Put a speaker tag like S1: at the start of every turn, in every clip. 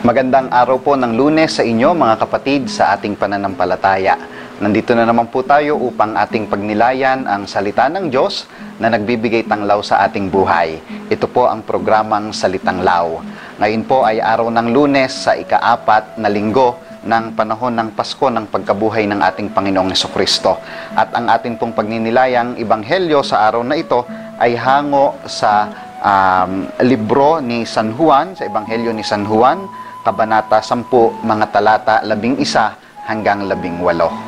S1: Magandang araw po ng Lunes sa inyo mga kapatid sa ating pananampalataya. Nandito na naman po tayo upang ating pagnilayan ang salita ng Diyos na nagbibigay tanglaw sa ating buhay. Ito po ang programang Salitang Law. Ngayon po ay araw ng Lunes sa ika-4 na linggo ng panahon ng Pasko ng pagkabuhay ng ating Panginoong Jesucristo. At ang ating pong pagninilayang ebanghelyo sa araw na ito ay hango sa libro ni San Juan, sa ebanghelyo ni San Juan, Kabanata 10, mga talata 11 hanggang 18.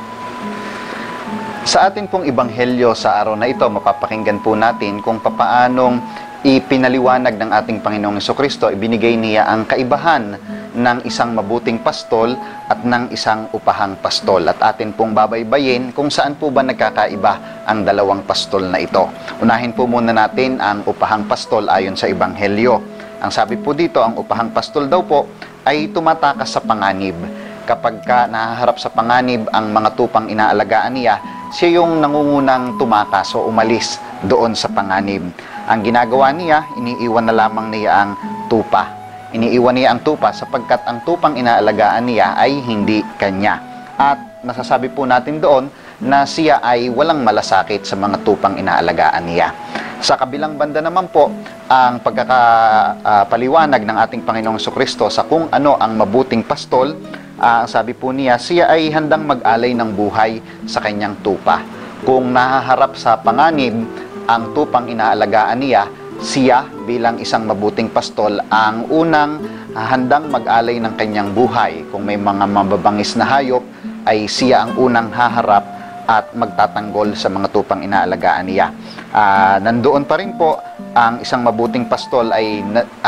S1: Sa atin pong ebanghelyo sa araw na ito, mapapakinggan po natin kung papaanong ipinaliwanag ng ating Panginoong Jesucristo, ibinigay niya ang kaibahan ng isang mabuting pastol at ng isang upahang pastol. At atin pong babaybayin kung saan po ba nagkakaiba ang dalawang pastol na ito. Unahin po muna natin ang upahang pastol ayon sa ebanghelyo. Ang sabi po dito, ang upahang pastol daw po ay tumatakas sa panganib. Kapag nahaharap sa panganib ang mga tupang inaalagaan niya, siya yung nangungunang tumakas o umalis doon sa panganib. Ang ginagawa niya, iniiwan na lamang niya ang tupa. Iniiwan niya ang tupa sapagkat ang tupang inaalagaan niya ay hindi kanya. At masasabi po natin doon na siya ay walang malasakit sa mga tupang inaalagaan niya. Sa kabilang banda naman po, ang pagkakapaliwanag ng ating Panginoong Jesucristo sa kung ano ang mabuting pastol, sabi po niya, siya ay handang mag-alay ng buhay sa kanyang tupa. Kung nahaharap sa panganib ang tupang inaalagaan niya, siya bilang isang mabuting pastol ang unang handang mag-alay ng kanyang buhay. Kung may mga mababangis na hayop, ay siya ang unang haharap at magtatanggol sa mga tupang inaalagaan niya. Nandoon pa rin po ang isang mabuting pastol ay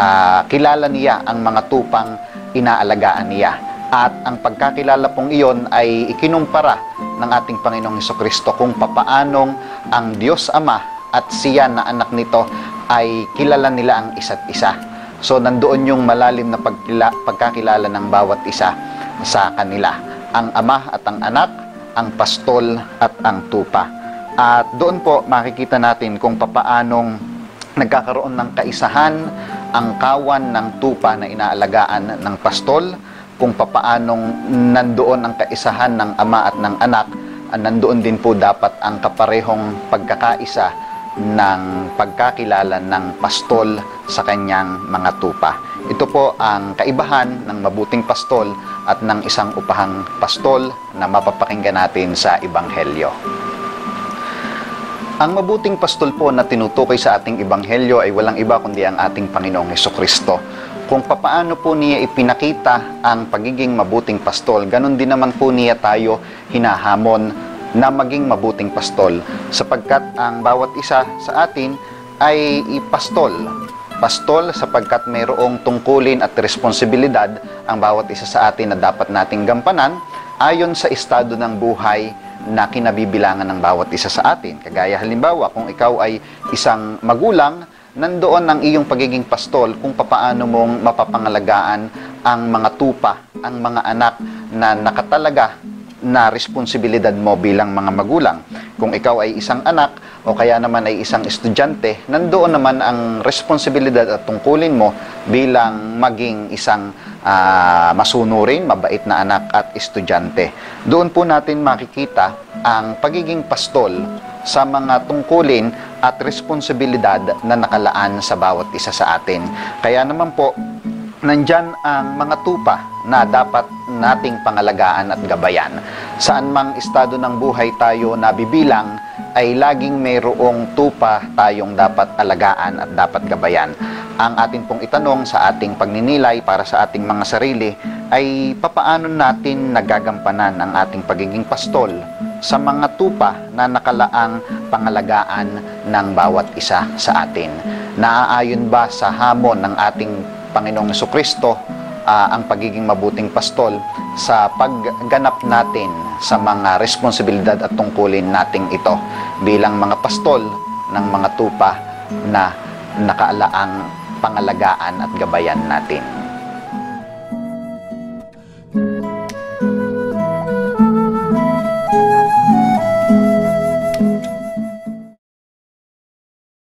S1: kilala niya ang mga tupang inaalagaan niya. At ang pagkakilala pong iyon ay ikinumpara ng ating Panginoong Jesucristo kung papaanong ang Diyos Ama at siya na anak nito ay kilala nila ang isa't isa. So nandoon yung malalim na pagkakilala ng bawat isa sa kanila. Ang Ama at ang Anak, ang pastol at ang tupa. At doon po makikita natin kung papaanong nagkakaroon ng kaisahan ang kawan ng tupa na inaalagaan ng pastol, kung papaanong nandoon ang kaisahan ng ama at ng anak, nandoon din po dapat ang kaparehong pagkakaisa ng pagkakilala ng pastol sa kanyang mga tupa. Ito po ang kaibahan ng mabuting pastol at ng isang upahang pastol na mapapakinggan natin sa ebanghelyo. Ang mabuting pastol po na tinutukoy sa ating ebanghelyo ay walang iba kundi ang ating Panginoong Jesucristo. Kung papaano po niya ipinakita ang pagiging mabuting pastol, ganun din naman po niya tayo hinahamon na maging mabuting pastol, sapagkat ang bawat isa sa atin ay ipastol. Pastol sapagkat mayroong tungkulin at responsibilidad ang bawat isa sa atin na dapat nating gampanan ayon sa estado ng buhay na kinabibilangan ng bawat isa sa atin. Kagaya halimbawa, kung ikaw ay isang magulang, nandoon ang iyong pagiging pastol kung papaano mong mapapangalagaan ang mga tupa, ang mga anak na nakatalaga na responsibilidad mo bilang mga magulang. Kung ikaw ay isang anak o kaya naman ay isang estudyante, nandoon naman ang responsibilidad at tungkulin mo bilang maging isang masunurin, mabait na anak at estudyante. Doon po natin makikita ang pagiging pastol sa mga tungkulin at responsibilidad na nakalaan sa bawat isa sa atin. Kaya naman po, nandyan ang mga tupa na dapat nating pangalagaan at gabayan. Saan mang estado ng buhay tayo nabibilang, ay laging mayroong tupa tayong dapat alagaan at dapat gabayan. Ang atin pong itanong sa ating pagninilay para sa ating mga sarili ay papaano natin nagagampanan ang ating pagiging pastol sa mga tupa na nakalaang pangalagaan ng bawat isa sa atin. Naaayon ba sa hamon ng ating Panginoong Jesucristo ang pagiging mabuting pastol sa pagganap natin sa mga responsibilidad at tungkulin nating ito bilang mga pastol ng mga tupa na nakaalaang pangalagaan at gabayan natin?